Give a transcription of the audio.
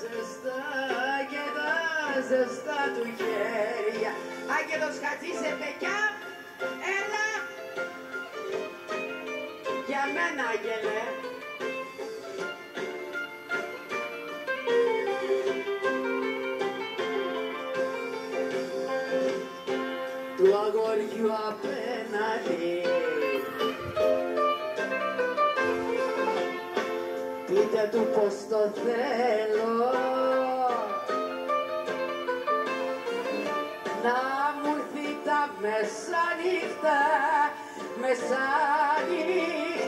ζεστά και τα ζεστά του χέρια. Άγγελος Χατζήσε παιδιά, έλα για μένα άγγελε. Του αγοριού απέναντι πείτε του πως το θέλω, να μου έρθει τα μεσάνυχτα, μεσάνυχτα